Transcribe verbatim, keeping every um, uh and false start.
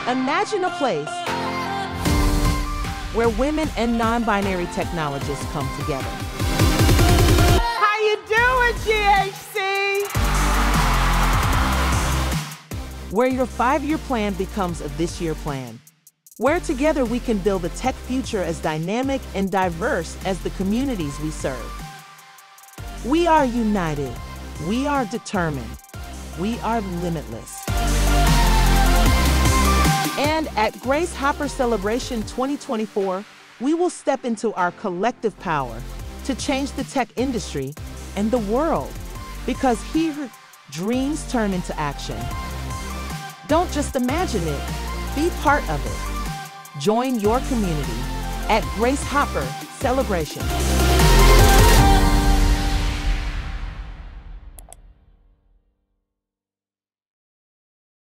Imagine a place where women and non-binary technologists come together. How you doing, G H C? Where your five-year plan becomes a this-year plan. Where together we can build a tech future as dynamic and diverse as the communities we serve. We are united. We are determined. We are limitless. And at Grace Hopper Celebration twenty twenty-four, we will step into our collective power to change the tech industry and the world. Because here, dreams turn into action. Don't just imagine it, be part of it. Join your community at Grace Hopper Celebration.